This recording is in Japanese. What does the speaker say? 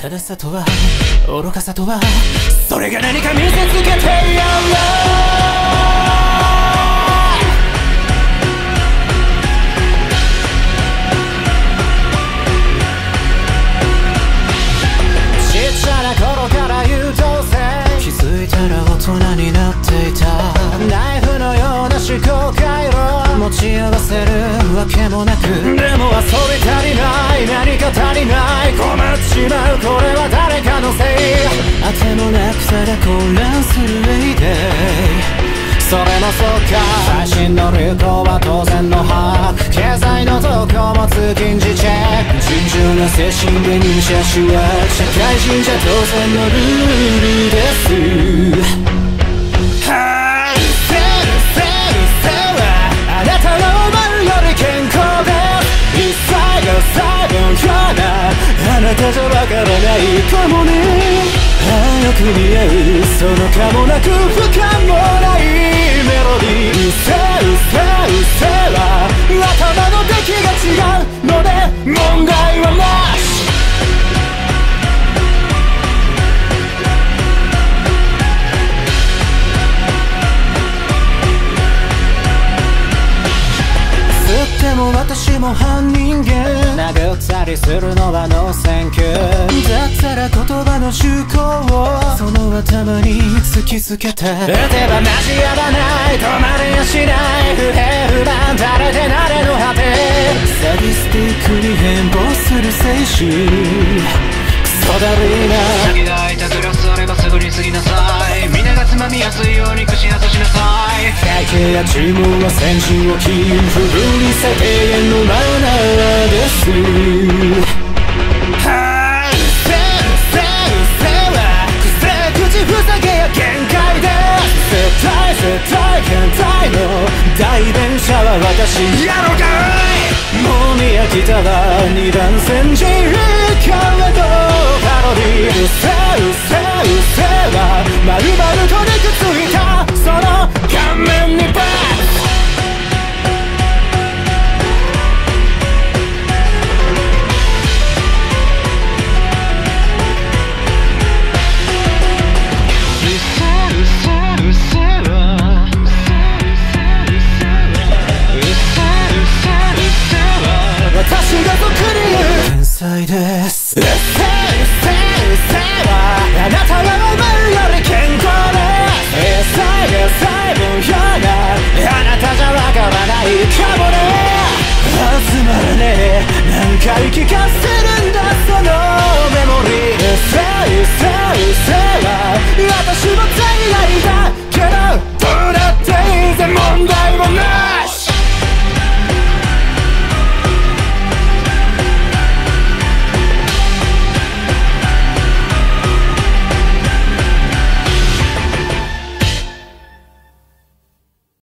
正しさとは愚かさとはそれが何か見せつけてやろう。ちっちゃな頃から優等生、気づいたら大人になっていた。ナイフのような思考回路持ち合わせるわけもなく、でも遊び足りない、何か足りない、困っちまう、これは誰かのせい。あてもなくただ混乱するエイデイ、それもそうか。最新の流行は当然の把握、経済の動向も通勤時チェック、尋常な精神で入社しは社会人じゃ当然のルールです。あなたは前より健康です。一切が最後ようなあなたじゃわからないかもね。よく似合うそのかもなく不可もないメロディー。うせうせうせは頭の出来が違うので問題はなし。でも私も半人間、殴ったりするのはノーセンキュー。だったら言葉の趣向をその頭に突きつけて、打てば交わらない、止まれやしない、不平不満誰でなれの果て、サディスティックに変貌する精神、クソだるいな。先が空いたグラスあればすぐに過ぎなさい、皆がつまみやすいように口なとしなさい。会計や注文は先陣を切る不分離さ敬遠のマナーです。はいうせうせうせはくせ口ふざけや限界です。絶対変態の代弁者は私やろがい。もう見飽きたわ二番煎じからのパロディ。うせうせうせは丸々と肉ついたその顔面にバッ。私が僕に言う天才です。うせうせうせはあなたはお前より健康です。一切が細分ようなあなたじゃわからないかもね。集まらねえ何回聞かせるんだ